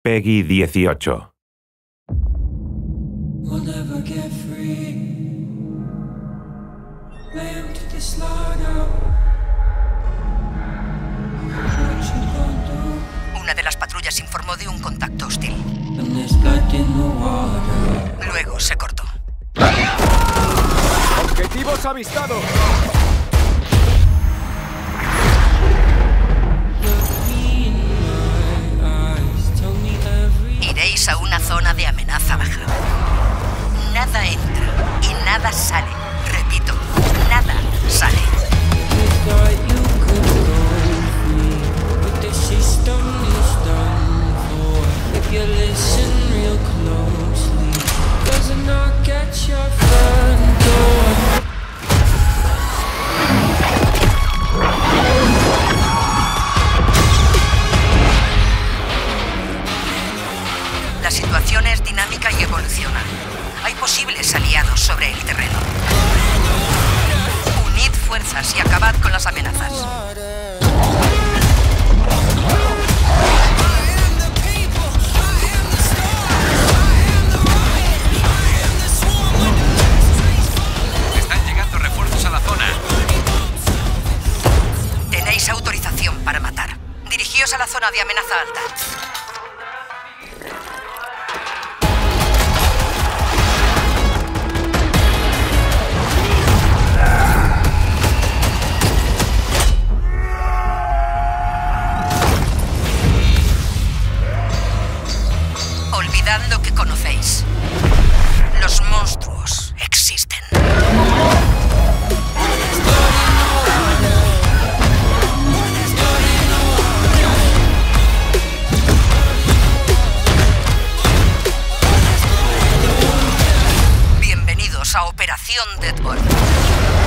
Peggy 18. We'll never get free. Lamb to the slaughter. What you gonna do? Una de las patrullas informó de un contacto hostil. When there's blood in the water. Luego se cortó. ¡Objetivos avistados! Look me in my eyes. Tell me every. Iréis a una zona de amenaza baja. Nada entra y nada sale. Repito, nada sale. You thought you could go with me, but the system is done for. If you listen real closely, there's a knock at your front door. La situación es dinámica y evoluciona. Hay posibles aliados sobre el terreno. Unid fuerzas y acabad con las amenazas. Están llegando refuerzos a la zona. Tenéis autorización para matar. Dirigíos a la zona de amenaza alta. Olvidad lo que conocéis. Los monstruos existen. Bienvenidos a Operación Deadbolt.